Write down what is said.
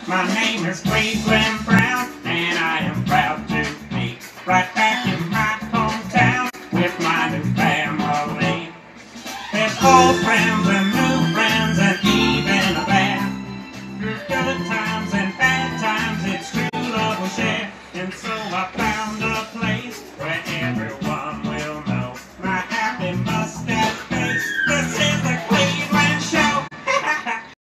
My name is Cleveland Brown, and I am proud to be right